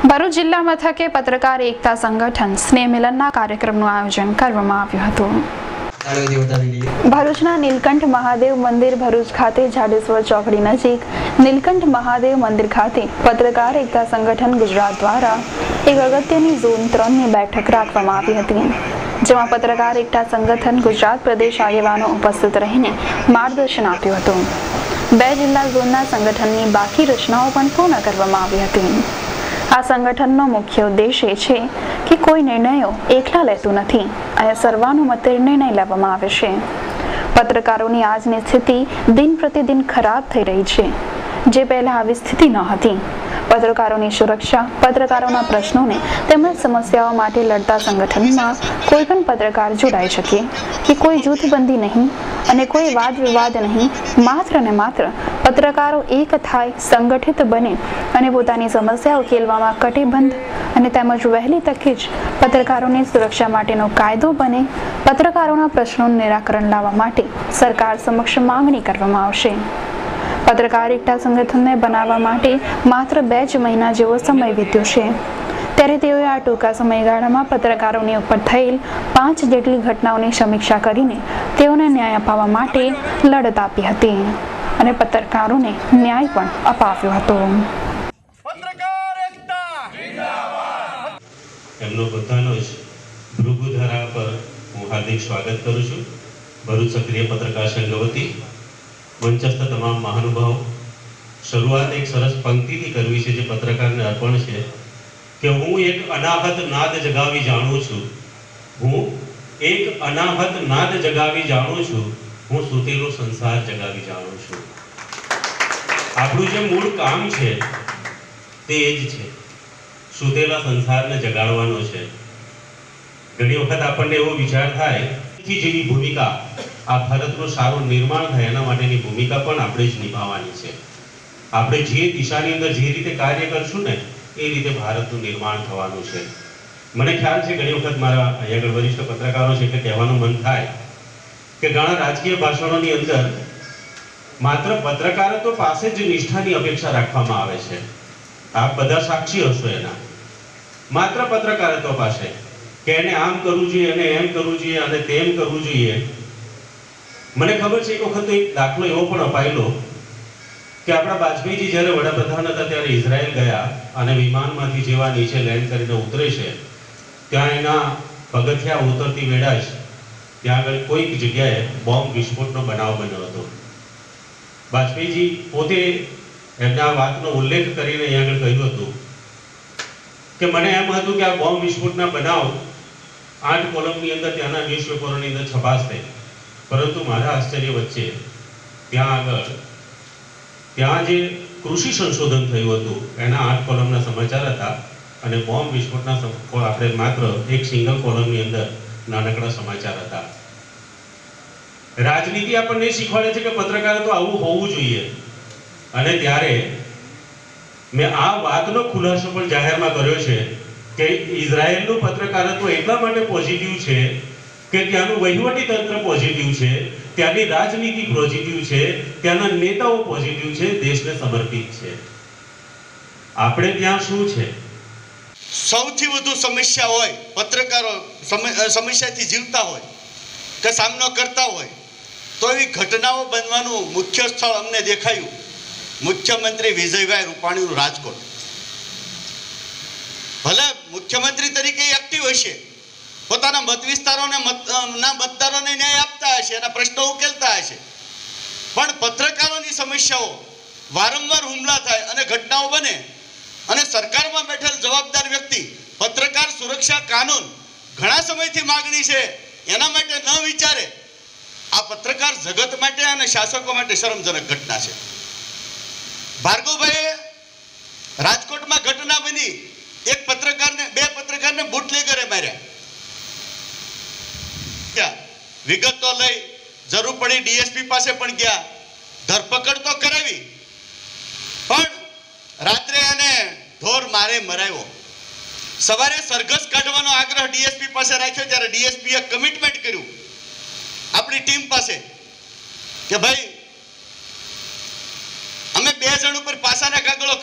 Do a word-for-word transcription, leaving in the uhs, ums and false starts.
ભરૂચ જિલ્લા મથકે પત્રકાર એકતા સંગઠન સ્નેહ મિલનના કાર્યક્રમનું આયોજન કરવામાં આવ્યું હતું। ભરૂચના નીલકંઠ મહાદેવ મંદિર ભરૂચ ખાતે જાડેશ્વર ચોકડી નજીક નીલકંઠ મહાદેવ મંદિર ખાતે પત્રકાર એકતા સંગઠન ગુજરાત દ્વારા એક અગત્યની ઝોન ત્રણની બેઠક રાખવામાં આવી હતી, જેમાં પત્રકાર એકતા સંગઠન ગુજરાત પ્રદેશ આગેવાનો ઉપસ્થિત રહીને માર્ગદર્શન આપ્યું હતું। બે જિલ્લા ઝોનના સંગઠનની બાકી રચનાઓ પણ પૂર્ણ કરવામાં આવી હતી। આ સંગઠનનો મુખ્ય ઉદ્દેશ એ છે કે કોઈ નિર્ણયો એકલા લેતું નથી અને સર્વાનુમતે નિર્ણય લેવામાં આવે છે। પત્રકારોની આજની સ્થિતિ દિન પ્રતિદિન ખરાબ થઈ રહી છે, જે પહેલા આવી સ્થિતિ ન હતી। પત્રકારોની સુરક્ષા, પત્રકારોના પ્રશ્નોને તેમજ સમસ્યાઓ માટે લડતા સંગઠનમાં કોઈ પણ પત્રકાર જોડાઈ શકે કે કોઈ જૂથબંધી નહીં અને કોઈ વાદ વિવાદ નહીં, માત્ર ને માત્ર પત્રકારો એક થાય, સંગઠિત બને અને પોતાની સમસ્યા ઉકેલવામાં કટિબદ્ધ અને તેમજ વહેલી તકે જ પત્રકારોની સુરક્ષા માટેનો કાયદો બને। પત્રકારોના પ્રશ્નોનું નિરાકરણ લાવવા માટે સરકાર સમક્ષ માંગણી કરવામાં આવશે। પત્રકાર એકતા સંગઠનને બનાવવા માટે માત્ર બે જ મહિના જેવો સમય વીત્યો છે, ત્યારે તેઓએ આ ટૂંકા સમયગાળામાં પત્રકારોની ઉપર થયેલ પાંચ જેટલી ઘટનાઓની સમીક્ષા કરીને તેઓને ન્યાય અપાવવા માટે લડત આપી હતી અને પત્રકારોને ન્યાય પણ અપાવ્યો હતો। એમનો પોતાનો જ ભૃગુધરા પર હું હાર્દિક સ્વાગત કરું છું। ભરૂચ સક્રિય પત્રકાર સંઘ વતી મંચસ્થ તમામ મહાનુભાવો, શરૂઆત એક સરસ પંક્તિથી કરવી છે જે પત્રકારને અર્પણ છે કે હું એક અનાહત નાદ જગાવી જાણું છું, હું એક અનાહત નાદ જગાવી જાણું છું, હું સૂતેલો સંસાર જગાવી જાણું છું। આપણું જે મૂળ કામ છે તે એ જ છે, સૂતેલા સંસારને જગાડવાનો છે। ઘણી વખત આપણને એવો વિચાર થાય કે જેવી ભૂમિકા આ ભારતનું સારું નિર્માણ થાય એના માટેની ભૂમિકા પણ આપણે જ નિભાવવાની છે। આપણે જે દિશાની અંદર જે રીતે કાર્ય કરશું ને એ રીતે ભારતનું નિર્માણ થવાનું છે। મને ખ્યાલ છે ઘણી વખત મારા અહીંયા આગળ વરિષ્ઠ પત્રકારો છે એટલે કહેવાનું મન થાય કે ઘણા રાજકીય ભાષણોની અંદર માત્ર પત્રકારત્વ પાસે જ નિષ્ઠાની અપેક્ષા રાખવામાં આવે છે। આપ બધા સાક્ષી હશો એના, માત્ર પત્રકારત્વ પાસે કે એને આમ કરવું જોઈએ અને એમ કરવું જોઈએ અને તેમ કરવું જોઈએ। મને ખબર છે એક વખત એક દાખલો એવો પણ અપાયેલો કે આપણા વાજપેયીજી જ્યારે વડાપ્રધાન હતા ત્યારે ઇઝરાયલ ગયા અને વિમાનમાંથી જેવા નીચે લેન્ડ કરીને ઉતરે છે ત્યાં એના પગથિયા ઉતરતી વેળા જ ત્યાં આગળ કોઈક જગ્યાએ બોમ્બ વિસ્ફોટનો બનાવ બન્યો હતો। વાજપેયીજી પોતે એમના વાતનો ઉલ્લેખ કરીને અહીંયા આગળ કહ્યું હતું કે મને એમ હતું કે આ બોમ્બ વિસ્ફોટના બનાવ આઠ કોલમની અંદર ત્યાંના ન્યૂઝપેપરોની અંદર છપાશે, પરંતુ મારા આશ્ચર્ય વચ્ચે ત્યાં આગળ ત્યાં જે કૃષિ સંશોધન થયું હતું એના આઠ કોલમના સમાચાર હતા અને બોમ્બ વિસ્ફોટના આપણે માત્ર એક સિંગલ કોલમની અંદર નાનકડા સમાચાર હતા। રાજનીતિ આપણને શીખવાડે છે કે પત્રકાર તો આવું હોવું જોઈએ અને ત્યારે મેં આ વાતનો ખુલાસો પણ જાહેરમાં કર્યો છે કે ઇઝરાયેલનું પત્રકારત્વ એટલા માટે પોઝિટિવ છે કે ત્યાંનું વહીવટી તંત્ર પોઝિટિવ છે, ત્યાંની રાજનીતિ પોઝિટિવ છે, ત્યાંના નેતાઓ પોઝિટિવ છે, દેશને સમર્પિત છે। આપણે ત્યાં શું છે? સૌથી વધુ સમસ્યા હોય, પત્રકારો સમસ્યાથી જીવતા હોય કે સામનો કરતા હોય તો એવી ઘટનાઓ બનવાનું મુખ્ય સ્થળ અમને દેખાયું મુખ્યમંત્રી વિજયભાઈ રૂપાણીનું રાજકોટ। ભલે મુખ્યમંત્રી તરીકે એક્ટિવ હશે, પોતાના મત વિસ્તારોને ના મતદારોને ન્યાય આપતા હશે, એના પ્રશ્નો ઉકેલતા હશે, પણ પત્રકારોની સમસ્યાઓ વારંવાર હુમલા થાય અને ઘટનાઓ બને અને સરકારમાં બેઠેલ જવાબદાર વ્યક્તિ પત્રકાર સુરક્ષા કાનૂન ઘણા સમયથી માગણી છે એના માટે ન વિચારે, આ પત્રકાર જગત માટે અને શાસકો માટે શરમજનક ઘટના છે। ભાર્ગવભાઈએ રાજકોટમાં ઘટના બની, એક પત્રકારને બે પત્રકારને બુટલેગરે માર્યા, વિગતો લઈ જરૂર પડી ડીએસપી પાસે પણ ગયા, ધરપકડ તો કરાવી પણ રાત્રે એને ઢોર મારે મરાયો। સવારે સરઘસ કાઢવાનો આગ્રહ ડીએસપી પાસે રાખ્યો ત્યારે ડીએસપીએ કમિટમેન્ટ કર્યું આપણી ટીમ પાસે કે ભાઈ અમે બે જણ ઉપર પાસાના કાગળો